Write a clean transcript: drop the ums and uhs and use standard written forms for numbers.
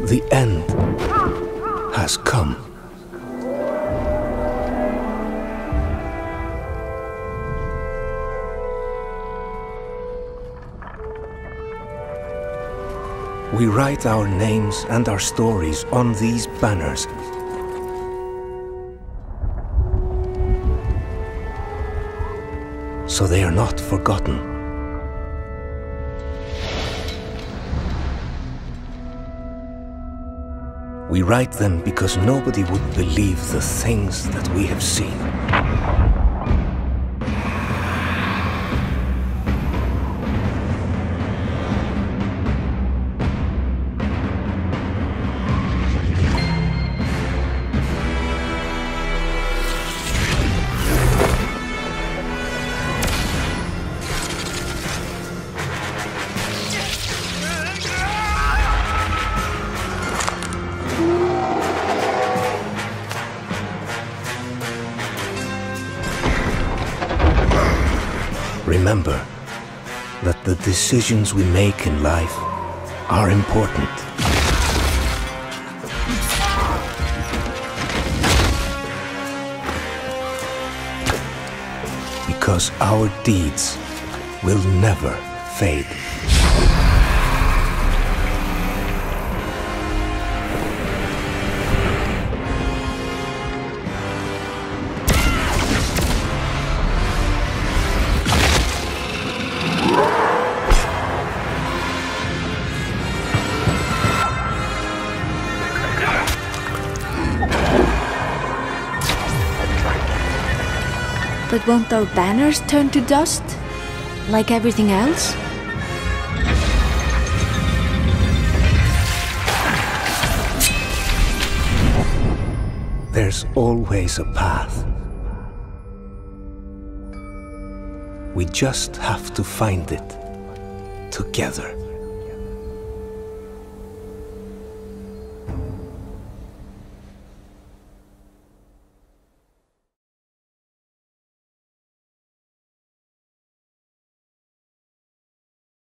The end has come. We write our names and our stories on these banners. So they are not forgotten. We write them because nobody would believe the things that we have seen. Remember that the decisions we make in life are important. Because our deeds will never fade. But won't our banners turn to dust, like everything else? There's always a path. We just have to find it together.